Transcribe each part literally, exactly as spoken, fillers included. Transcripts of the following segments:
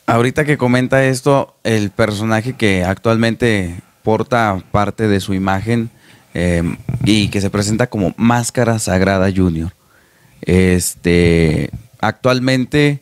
Ahorita que comenta esto, el personaje que actualmente porta parte de su imagen eh, y que se presenta como Máscara Sagrada Junior. Este, actualmente,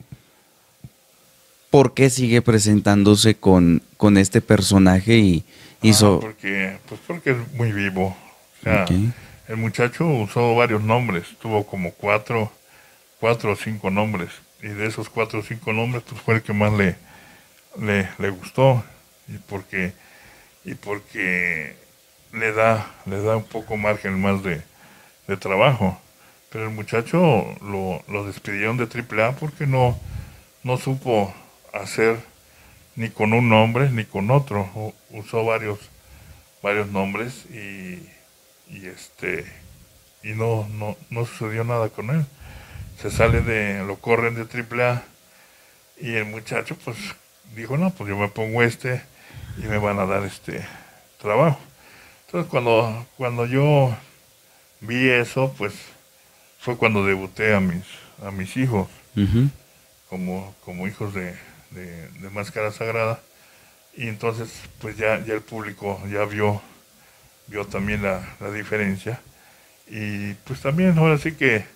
¿por qué sigue presentándose con, con este personaje y Ah, hizo... porque, pues porque es muy vivo. O sea, Okay. el muchacho usó varios nombres, tuvo como cuatro, cuatro o cinco nombres. Y de esos cuatro o cinco nombres, pues fue el que más le, le, le gustó. Y porque, y porque le da, le da un poco margen más de, de trabajo. Pero el muchacho lo, lo despidieron de Triple A porque no, no supo hacer ni con un nombre ni con otro. U- usó varios, varios nombres y, y este y no, no, no sucedió nada con él. Se sale de, lo corren de Triple A y el muchacho pues dijo, no, pues yo me pongo este y me van a dar este trabajo. Entonces cuando, cuando yo vi eso, pues fue cuando debuté a mis, a mis hijos Ujú. como, como hijos de, de, de Máscara Sagrada. Y entonces pues ya, ya el público ya vio, vio también la, la diferencia. Y pues también ahora sí que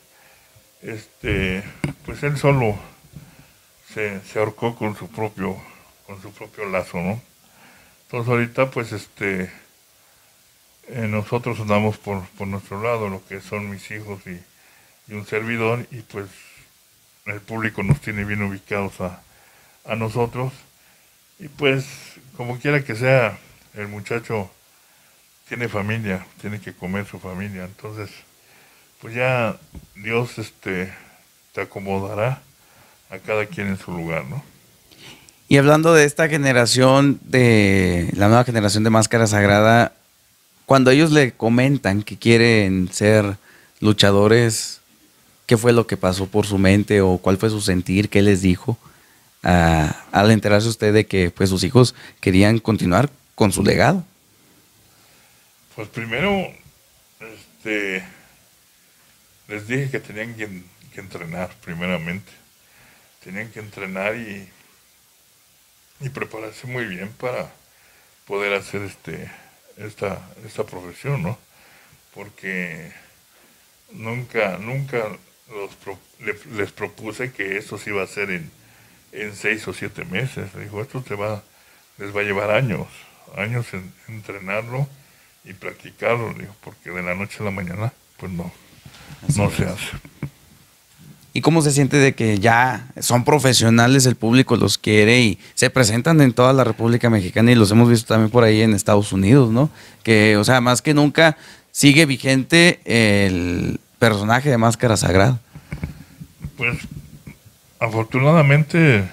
este pues él solo se, se ahorcó con su propio, con su propio lazo, ¿no? Entonces ahorita pues este eh, nosotros andamos por, por nuestro lado, lo que son mis hijos y, y un servidor, y pues el público nos tiene bien ubicados a, a nosotros. Y pues, como quiera que sea, el muchacho tiene familia, tiene que comer su familia. Entonces, pues ya Dios este te acomodará a cada quien en su lugar, ¿no? Y hablando de esta generación, de la nueva generación de Máscara Sagrada, cuando ellos le comentan que quieren ser luchadores, ¿qué fue lo que pasó por su mente o cuál fue su sentir? ¿Qué les dijo ah, al enterarse usted de que pues sus hijos querían continuar con su legado? Pues primero, este, les dije que tenían que, que entrenar, primeramente. Tenían que entrenar y, y prepararse muy bien para poder hacer este, esta, esta profesión, ¿no? Porque nunca, nunca los pro- le- les propuse que esto se iba a hacer en, en seis o siete meses. Dijo, esto te va, les va a llevar años, años en entrenarlo y practicarlo, dijo, porque de la noche a la mañana, pues no, Así no se es. hace. ¿Y cómo se siente de que ya son profesionales, el público los quiere y se presentan en toda la República Mexicana y los hemos visto también por ahí en Estados Unidos, ¿no? Que, o sea, más que nunca sigue vigente el personaje de Máscara Sagrada. Pues afortunadamente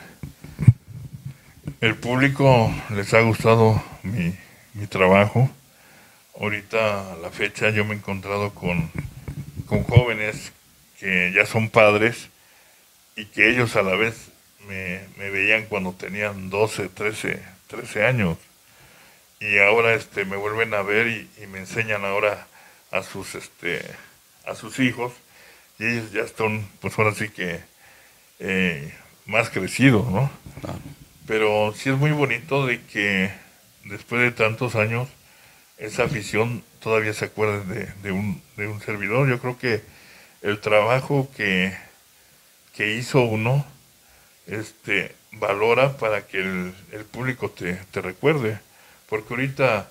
el público les ha gustado mi, mi trabajo. Ahorita a la fecha yo me he encontrado con, con jóvenes que ya son padres y que ellos a la vez me, me veían cuando tenían doce trece trece años y ahora este me vuelven a ver y, y me enseñan ahora a sus este a sus hijos y ellos ya están pues ahora sí que eh, más crecidos, ¿no? Claro. Pero sí es muy bonito de que después de tantos años esa afición todavía se acuerde de, de un, de un servidor. Yo creo que el trabajo que, que hizo uno este, valora para que el, el público te, te recuerde. Porque ahorita,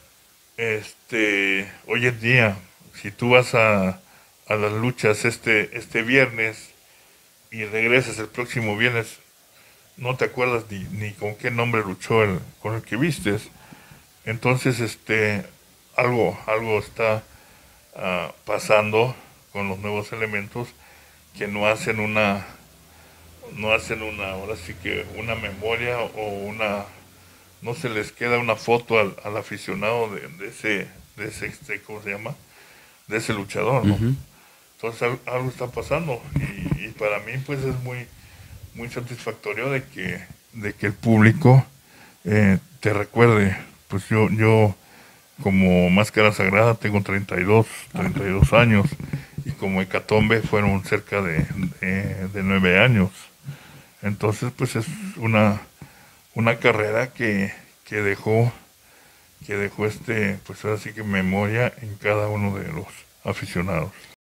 este, hoy en día, si tú vas a, a las luchas este, este viernes y regresas el próximo viernes, no te acuerdas ni, ni con qué nombre luchó el, con el que vistes. Entonces, este, algo, algo está uh, pasando con los nuevos elementos que no hacen una, no hacen una, ahora sí que una memoria o una, no se les queda una foto al, al aficionado de, de ese, de ese, este, ¿cómo se llama? De ese luchador, ¿no? Ujú. Entonces algo, algo está pasando y, y para mí pues es muy, muy satisfactorio de que, de que el público eh, te recuerde. Pues yo, yo como Máscara Sagrada tengo treinta treinta y dos treinta y dos años y como Hecatombe fueron cerca de, de, de nueve años. Entonces, pues es una, una carrera que, que dejó, que dejó este, pues ahora sí que memoria en cada uno de los aficionados.